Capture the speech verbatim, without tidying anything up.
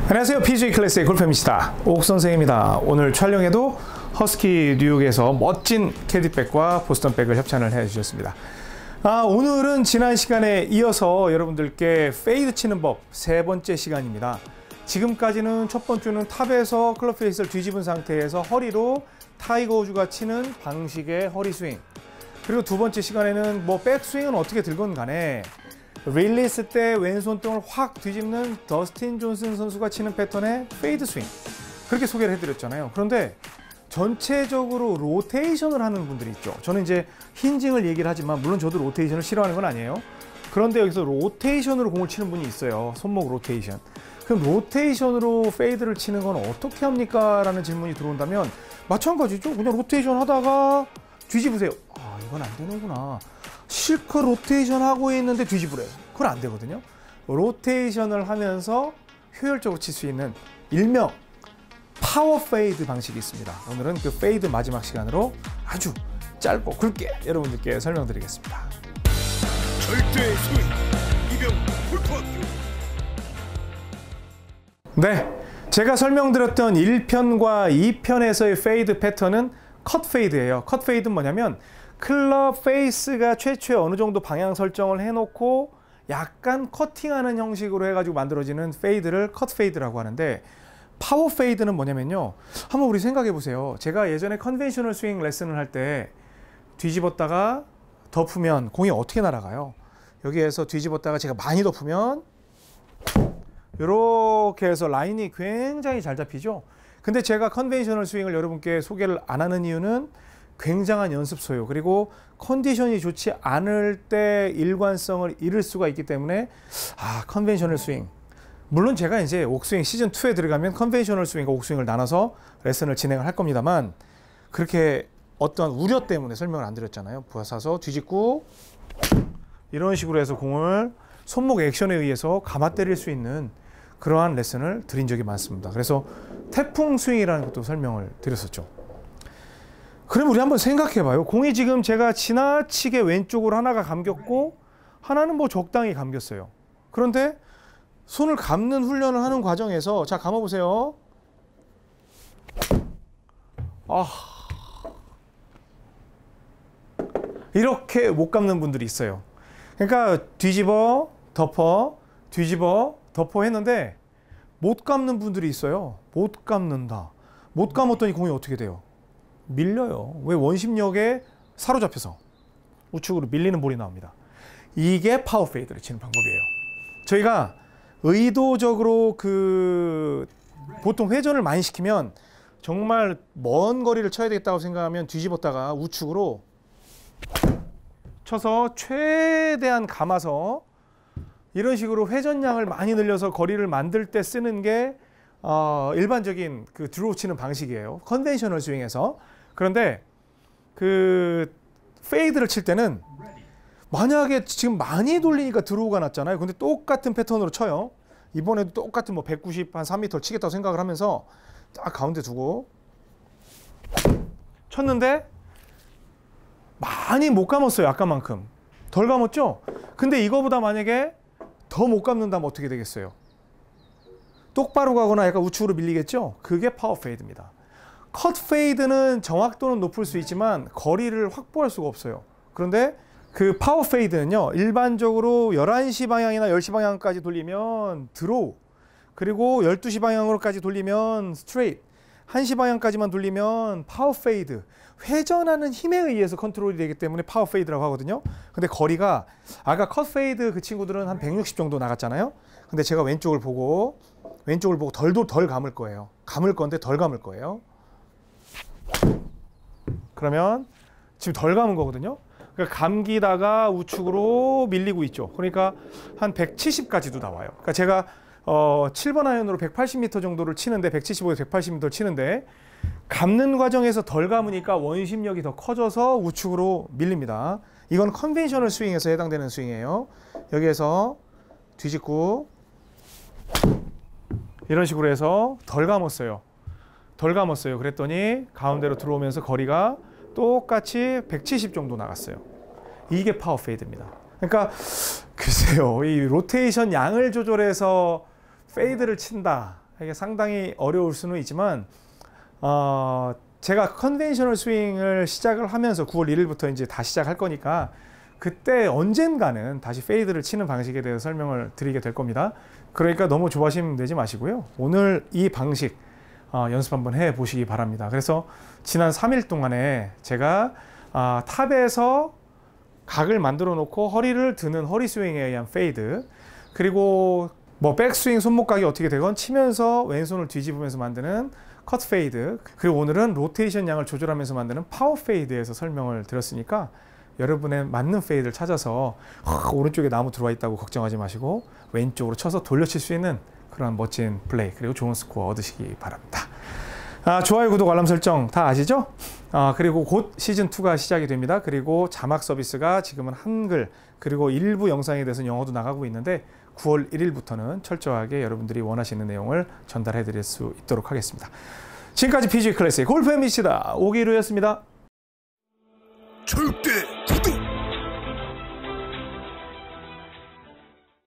안녕하세요. 피지에이 클래스의 골프입니다. 옥 선생입니다. 오늘 촬영에도 허스키 뉴욕에서 멋진 캐디백과 보스턴백을 협찬을 해주셨습니다. 아, 오늘은 지난 시간에 이어서 여러분들께 페이드 치는 법 세 번째 시간입니다. 지금까지는 첫 번째는 탑에서 클럽 페이스를 뒤집은 상태에서 허리로 타이거 우즈가 치는 방식의 허리 스윙, 그리고 두 번째 시간에는 뭐 백스윙은 어떻게 들건 간에 릴리스 때 왼손등을 확 뒤집는 더스틴 존슨 선수가 치는 패턴의 페이드 스윙, 그렇게 소개를 해드렸잖아요. 그런데 전체적으로 로테이션을 하는 분들이 있죠. 저는 이제 힌징을 얘기를 하지만 물론 저도 로테이션을 싫어하는 건 아니에요. 그런데 여기서 로테이션으로 공을 치는 분이 있어요. 손목 로테이션. 그럼 로테이션으로 페이드를 치는 건 어떻게 합니까? 라는 질문이 들어온다면 마찬가지죠. 그냥 로테이션 하다가 뒤집으세요. 아, 이건 안 되는구나. 실컷 로테이션 하고 있는데 뒤집으래요. 그건 안 되거든요. 로테이션을 하면서 효율적으로 칠 수 있는 일명 파워 페이드 방식이 있습니다. 오늘은 그 페이드 마지막 시간으로 아주 짧고 굵게 여러분들께 설명드리겠습니다. 절대 스윙 이병 골프학교. 네, 제가 설명드렸던 일 편과 이 편에서의 페이드 패턴은 컷 페이드예요. 컷 페이드는 뭐냐면 클럽 페이스가 최초에 어느 정도 방향 설정을 해놓고 약간 커팅하는 형식으로 해가지고 만들어지는 페이드를 컷 페이드라고 하는데, 파워 페이드는 뭐냐면요, 한번 우리 생각해 보세요. 제가 예전에 컨벤셔널 스윙 레슨을 할 때 뒤집었다가 덮으면 공이 어떻게 날아가요? 여기에서 뒤집었다가 제가 많이 덮으면 이렇게 해서 라인이 굉장히 잘 잡히죠. 근데 제가 컨벤셔널 스윙을 여러분께 소개를 안 하는 이유는 굉장한 연습소요, 그리고 컨디션이 좋지 않을 때 일관성을 잃을 수가 있기 때문에, 아, 컨벤셔널 스윙, 물론 제가 이제 옥스윙 시즌 투에 들어가면 컨벤셔널 스윙과 옥스윙을 나눠서 레슨을 진행을 할 겁니다만, 그렇게 어떤 우려 때문에 설명을 안 드렸잖아요. 부하사서 뒤집고 이런 식으로 해서 공을 손목 액션에 의해서 감아 때릴 수 있는 그러한 레슨을 드린 적이 많습니다. 그래서 태풍 스윙이라는 것도 설명을 드렸었죠. 그럼 우리 한번 생각해 봐요. 공이 지금 제가 지나치게 왼쪽으로 하나가 감겼고 하나는 뭐 적당히 감겼어요. 그런데 손을 감는 훈련을 하는 과정에서, 자, 감아 보세요. 아, 이렇게 못 감는 분들이 있어요. 그러니까 뒤집어 덮어 뒤집어 덮어 했는데 못 감는 분들이 있어요. 못 감는다. 못 감았더니 공이 어떻게 돼요? 밀려요. 왜? 원심력에 사로잡혀서 우측으로 밀리는 볼이 나옵니다. 이게 파워 페이드를 치는 방법이에요. 저희가 의도적으로 그 보통 회전을 많이 시키면 정말 먼 거리를 쳐야 되겠다고 생각하면 뒤집었다가 우측으로 쳐서 최대한 감아서 이런 식으로 회전량을 많이 늘려서 거리를 만들 때 쓰는 게 어, 일반적인 그 드로우 치는 방식이에요. 컨벤셔널 스윙에서. 그런데 그 페이드를 칠 때는 만약에 지금 많이 돌리니까 드로우가 났잖아요. 근데 똑같은 패턴으로 쳐요. 이번에도 똑같은 뭐 백구십, 한 삼 미터 치겠다고 생각을 하면서 딱 가운데 두고 쳤는데 많이 못 감았어요. 아까만큼. 덜 감았죠? 근데 이거보다 만약에 더 못 감는다면 어떻게 되겠어요? 똑바로 가거나 약간 우측으로 밀리겠죠? 그게 파워 페이드입니다. 컷 페이드는 정확도는 높을 수 있지만 거리를 확보할 수가 없어요. 그런데 그 파워 페이드는요, 일반적으로 열한 시 방향이나 열 시 방향까지 돌리면 드로우, 그리고 열두 시 방향으로까지 돌리면 스트레이트, 한 시 방향까지만 돌리면 파워 페이드, 회전하는 힘에 의해서 컨트롤이 되기 때문에 파워 페이드라고 하거든요. 근데 거리가, 아까 컷 페이드 그 친구들은 한 백육십 정도 나갔잖아요. 근데 제가 왼쪽을 보고 왼쪽을 보고 덜, 덜 감을 거예요. 감을 건데 덜 감을 거예요. 그러면 지금 덜 감은 거거든요. 그러니까 감기다가 우측으로 밀리고 있죠. 그러니까 한 백칠십까지도 나와요. 그러니까 제가 어, 칠 번 아이언으로 백팔십 미터 정도를 치는데, 백칠십오에서 백팔십 미터를 치는데 감는 과정에서 덜 감으니까 원심력이 더 커져서 우측으로 밀립니다. 이건 컨벤셔널 스윙에서 해당되는 스윙이에요. 여기에서 뒤집고 이런 식으로 해서 덜 감았어요. 덜 감았어요. 그랬더니 가운데로 들어오면서 거리가 똑같이 백칠십 정도 나갔어요. 이게 파워 페이드입니다. 그러니까 글쎄요, 이 로테이션 양을 조절해서 페이드를 친다. 이게 상당히 어려울 수는 있지만 어, 제가 컨벤셔널 스윙을 시작을 하면서 구월 일일부터 이제 다시 시작할 거니까 그때 언젠가는 다시 페이드를 치는 방식에 대해서 설명을 드리게 될 겁니다. 그러니까 너무 조바심 내지 마시고요. 오늘 이 방식 어, 연습 한번 해 보시기 바랍니다. 그래서 지난 삼 일 동안에 제가 어, 탑에서 각을 만들어 놓고 허리를 드는 허리 스윙에 의한 페이드, 그리고 뭐 백스윙 손목각이 어떻게 되건 치면서 왼손을 뒤집으면서 만드는 컷 페이드, 그리고 오늘은 로테이션 양을 조절하면서 만드는 파워 페이드에서 설명을 드렸으니까 여러분의 맞는 페이드를 찾아서 어, 오른쪽에 나무 들어와 있다고 걱정하지 마시고 왼쪽으로 쳐서 돌려칠 수 있는 그런 멋진 플레이, 그리고 좋은 스코어 얻으시기 바랍니다. 아, 좋아요, 구독, 알람 설정 다 아시죠? 아, 그리고 곧 시즌이가 시작이 됩니다. 그리고 자막 서비스가 지금은 한글, 그리고 일부 영상에 대해서는 영어도 나가고 있는데 구월 일일부터는 철저하게 여러분들이 원하시는 내용을 전달해 드릴 수 있도록 하겠습니다. 지금까지 피지에이 클래식 골프 엠비씨다 오기루였습니다. 절대